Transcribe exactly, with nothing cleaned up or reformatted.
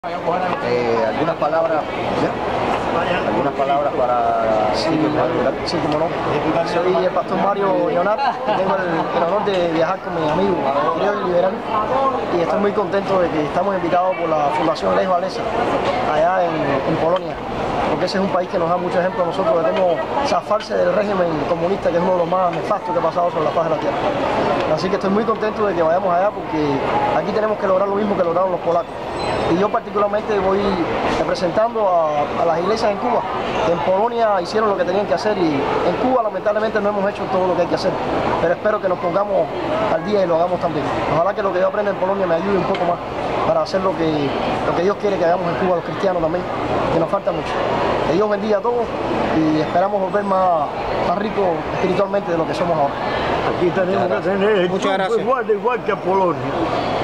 Eh, algunas palabras, ¿ya? algunas palabras para sí, sí, como no. Soy el pastor Mario Leonard, tengo el, el honor de viajar con mi amigo Griego y Liberal, y estoy muy contento de que estamos invitados por la Fundación Lech Walesa allá en, en Polonia, porque ese es un país que nos da mucho ejemplo a nosotros de cómo zafarse del régimen comunista, que es uno de los más nefastos que ha pasado sobre la faz de la tierra. Así que estoy muy contento de que vayamos allá, porque aquí tenemos que lograr lo mismo que lograron los polacos. Y yo particularmente voy representando a, a las iglesias en Cuba, que en Polonia hicieron lo que tenían que hacer, y en Cuba lamentablemente no hemos hecho todo lo que hay que hacer, pero espero que nos pongamos al día y lo hagamos también. Ojalá que lo que yo aprenda en Polonia me ayude un poco más para hacer lo que, lo que Dios quiere que hagamos en Cuba, los cristianos también, que nos falta mucho. Que Dios bendiga a todos y esperamos volver más, más ricos espiritualmente de lo que somos ahora. Aquí tenemos que tener igual, igual que Polonia.